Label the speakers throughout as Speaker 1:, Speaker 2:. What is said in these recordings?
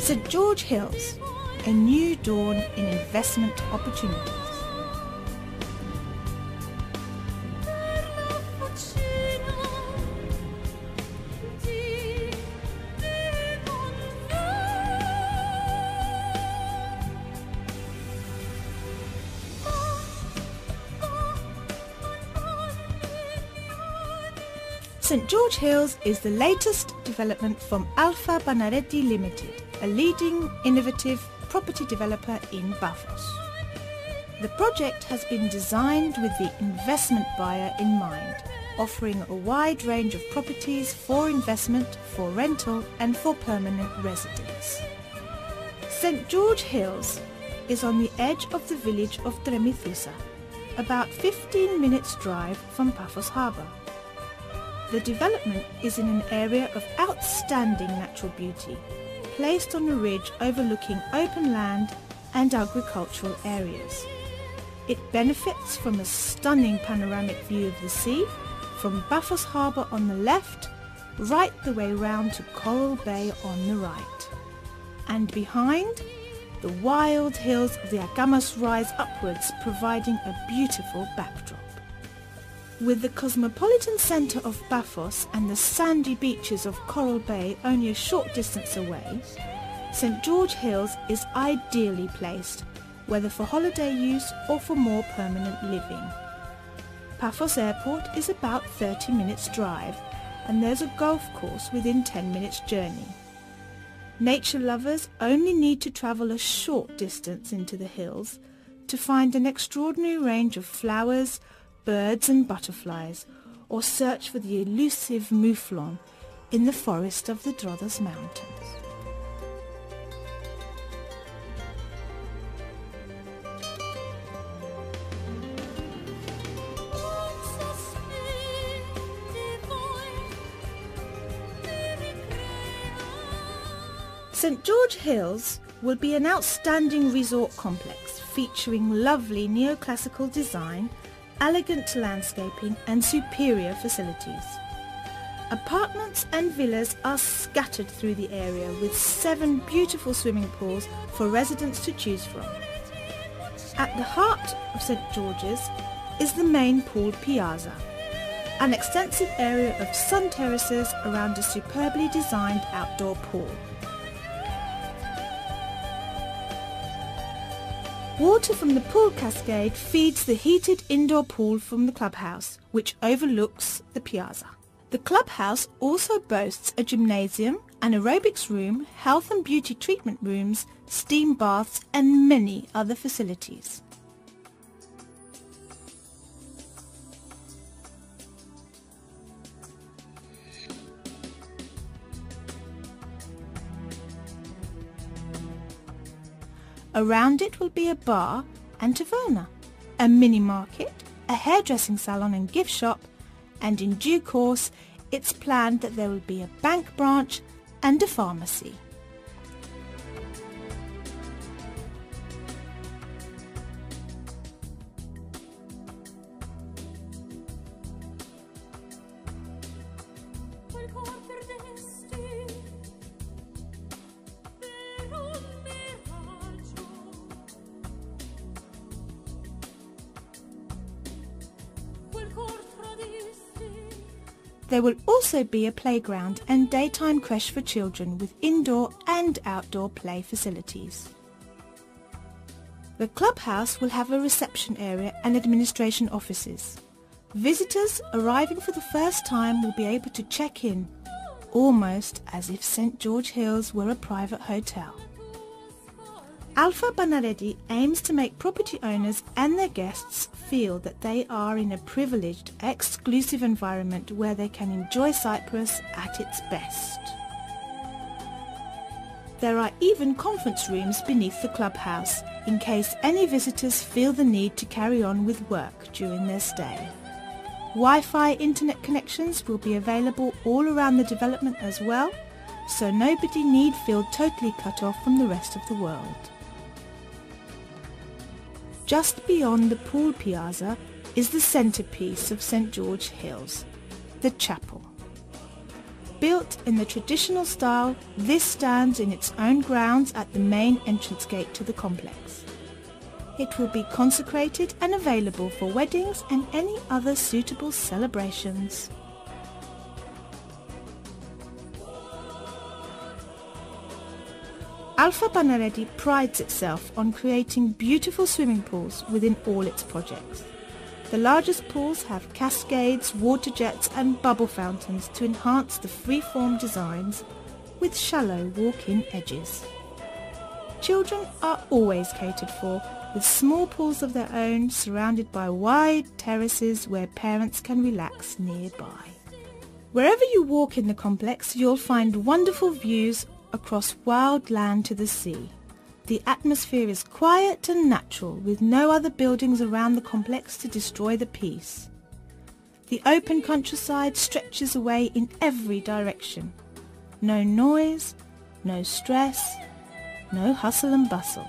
Speaker 1: St George Hills, a new dawn in investment opportunities. St George Hills is the latest development from Alpha Panareti Limited, a leading innovative property developer in Paphos. The project has been designed with the investment buyer in mind, offering a wide range of properties for investment, for rental and for permanent residence. St George Hills is on the edge of the village of Tremithousa, about 15 minutes drive from Paphos harbour. The development is in an area of outstanding natural beauty, placed on a ridge overlooking open land and agricultural areas. It benefits from a stunning panoramic view of the sea, from Paphos harbour on the left, right the way round to Coral Bay on the right. And behind, the wild hills of the Agamos rise upwards, providing a beautiful backdrop. With the cosmopolitan centre of Paphos and the sandy beaches of Coral Bay only a short distance away, St George Hills is ideally placed, whether for holiday use or for more permanent living. Paphos Airport is about 30 minutes drive, and there's a golf course within 10 minutes journey. Nature lovers only need to travel a short distance into the hills to find an extraordinary range of flowers, birds and butterflies, or search for the elusive mouflon in the forest of the Tremithousa Mountains. St George Hills will be an outstanding resort complex featuring lovely neoclassical design, elegant landscaping and superior facilities. Apartments and villas are scattered through the area with 7 beautiful swimming pools for residents to choose from. At the heart of St George's is the main pool piazza, an extensive area of sun terraces around a superbly designed outdoor pool. Water from the pool cascade feeds the heated indoor pool from the clubhouse, which overlooks the piazza. The clubhouse also boasts a gymnasium, an aerobics room, health and beauty treatment rooms, steam baths and many other facilities. Around it will be a bar and taverna, a mini market, a hairdressing salon and gift shop, and in due course it's planned that there will be a bank branch and a pharmacy. There will also be a playground and daytime creche for children with indoor and outdoor play facilities. The clubhouse will have a reception area and administration offices. Visitors arriving for the first time will be able to check in, almost as if St George Hills were a private hotel. Alpha Panareti aims to make property owners and their guests feel that they are in a privileged, exclusive environment where they can enjoy Cyprus at its best. There are even conference rooms beneath the clubhouse in case any visitors feel the need to carry on with work during their stay. Wi-Fi internet connections will be available all around the development as well, so nobody need feel totally cut off from the rest of the world. Just beyond the pool piazza is the centrepiece of St George Hills, the chapel. Built in the traditional style, this stands in its own grounds at the main entrance gate to the complex. It will be consecrated and available for weddings and any other suitable celebrations. Alpha Panareti prides itself on creating beautiful swimming pools within all its projects. The largest pools have cascades, water jets and bubble fountains to enhance the free-form designs with shallow walk-in edges. Children are always catered for, with small pools of their own surrounded by wide terraces where parents can relax nearby. Wherever you walk in the complex, you'll find wonderful views across wild land to the sea. The atmosphere is quiet and natural, with no other buildings around the complex to destroy the peace. The open countryside stretches away in every direction. No noise, no stress, no hustle and bustle.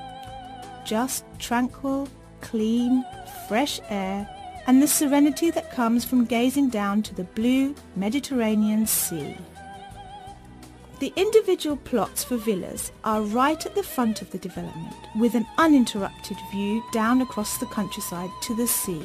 Speaker 1: Just tranquil, clean, fresh air and the serenity that comes from gazing down to the blue Mediterranean Sea. The individual plots for villas are right at the front of the development, with an uninterrupted view down across the countryside to the sea.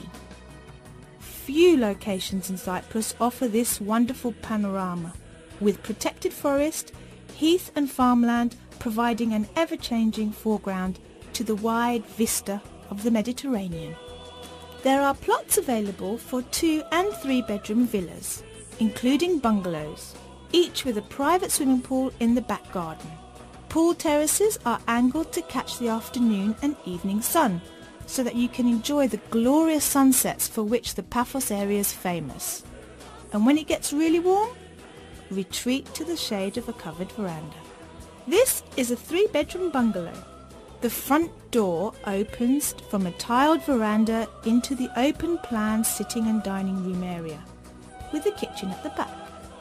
Speaker 1: Few locations in Cyprus offer this wonderful panorama, with protected forest, heath and farmland providing an ever-changing foreground to the wide vista of the Mediterranean. There are plots available for 2 and 3 bedroom villas, including bungalows, each with a private swimming pool in the back garden. Pool terraces are angled to catch the afternoon and evening sun, so that you can enjoy the glorious sunsets for which the Paphos area is famous. And when it gets really warm, retreat to the shade of a covered veranda. This is a 3-bedroom bungalow. The front door opens from a tiled veranda into the open plan sitting and dining room area, with a kitchen at the back.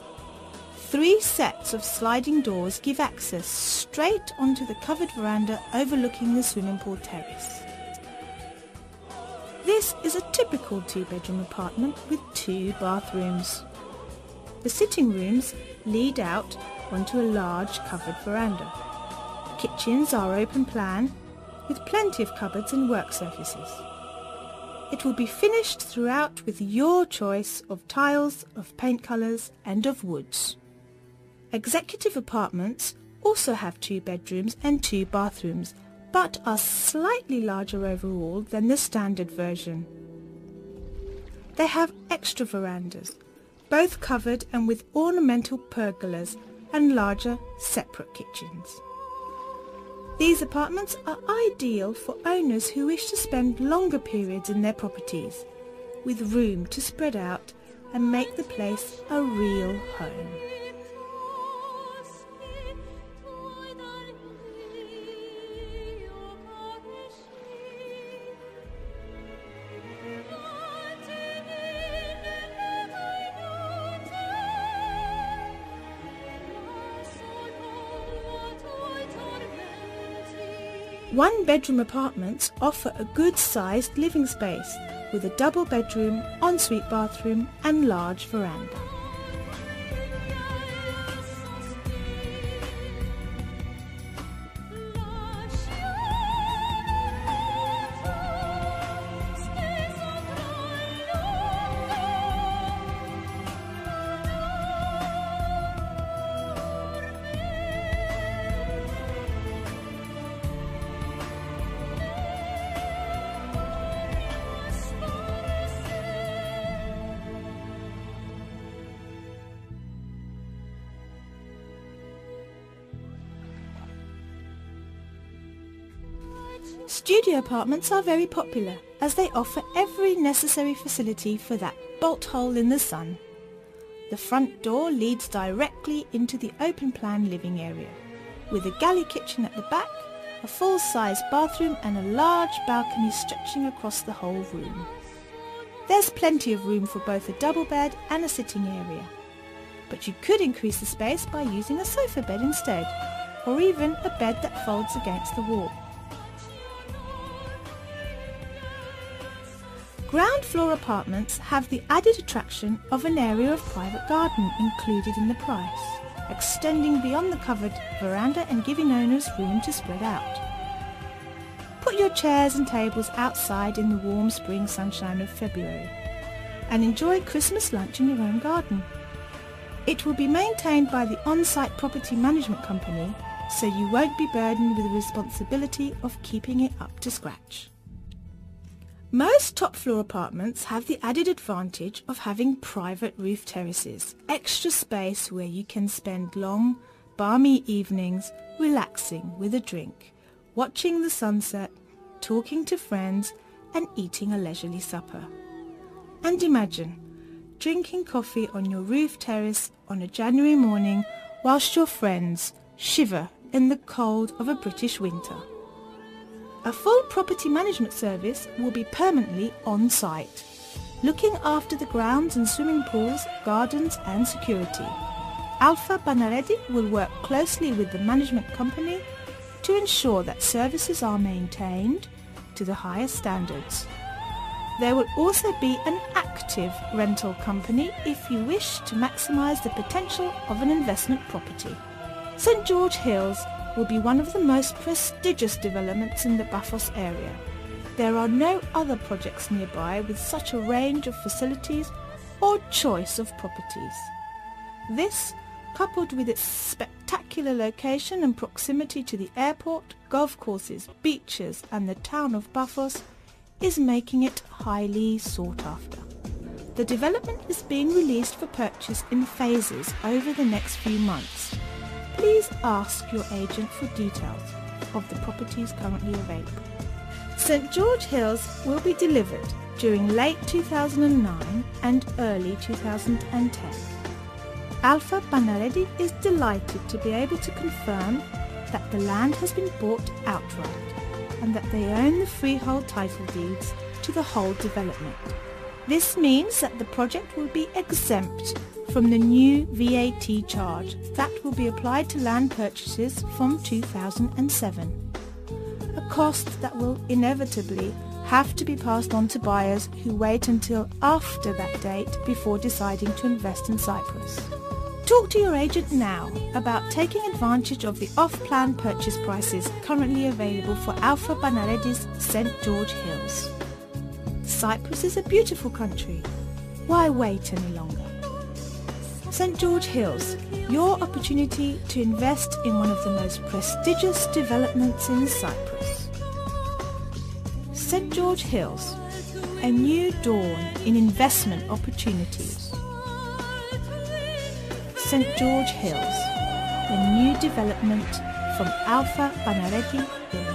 Speaker 1: 3 sets of sliding doors give access straight onto the covered veranda overlooking the swimming pool terrace. This is a typical 2-bedroom apartment with 2 bathrooms. The sitting rooms lead out onto a large covered veranda. Kitchens are open plan with plenty of cupboards and work surfaces. It will be finished throughout with your choice of tiles, of paint colours and of woods. Executive apartments also have 2 bedrooms and 2 bathrooms, but are slightly larger overall than the standard version. They have extra verandas, both covered and with ornamental pergolas and larger separate kitchens. These apartments are ideal for owners who wish to spend longer periods in their properties, with room to spread out and make the place a real home. One-bedroom apartments offer a good-sized living space with a double bedroom, ensuite bathroom and large veranda. Studio apartments are very popular as they offer every necessary facility for that bolt hole in the sun. The front door leads directly into the open plan living area, with a galley kitchen at the back, a full-size bathroom and a large balcony stretching across the whole room. There's plenty of room for both a double bed and a sitting area, but you could increase the space by using a sofa bed instead, or even a bed that folds against the wall. Ground floor apartments have the added attraction of an area of private garden included in the price, extending beyond the covered veranda and giving owners room to spread out. Put your chairs and tables outside in the warm spring sunshine of February and enjoy Christmas lunch in your own garden. It will be maintained by the on-site property management company, so you won't be burdened with the responsibility of keeping it up to scratch. Most top floor apartments have the added advantage of having private roof terraces, extra space where you can spend long, balmy evenings relaxing with a drink, watching the sunset, talking to friends and eating a leisurely supper. And imagine drinking coffee on your roof terrace on a January morning whilst your friends shiver in the cold of a British winter. A full property management service will be permanently on site, looking after the grounds and swimming pools, gardens and security. Alpha Panareti will work closely with the management company to ensure that services are maintained to the highest standards. There will also be an active rental company if you wish to maximise the potential of an investment property. St George Hills will be one of the most prestigious developments in the Paphos area. There are no other projects nearby with such a range of facilities or choice of properties. This, coupled with its spectacular location and proximity to the airport, golf courses, beaches and the town of Paphos, is making it highly sought after. The development is being released for purchase in phases over the next few months. Please ask your agent for details of the properties currently available. St George Hills will be delivered during late 2009 and early 2010. Alpha Panareti is delighted to be able to confirm that the land has been bought outright and that they own the freehold title deeds to the whole development. This means that the project will be exempt from the new VAT charge that will be applied to land purchases from 2007, a cost that will inevitably have to be passed on to buyers who wait until after that date before deciding to invest in Cyprus. Talk to your agent now about taking advantage of the off-plan purchase prices currently available for Alpha Panareti's St George Hills. Cyprus is a beautiful country. Why wait any longer? St George Hills, your opportunity to invest in one of the most prestigious developments in Cyprus. St George Hills, a new dawn in investment opportunities. St George Hills, a new development from Alpha Panareti Limited.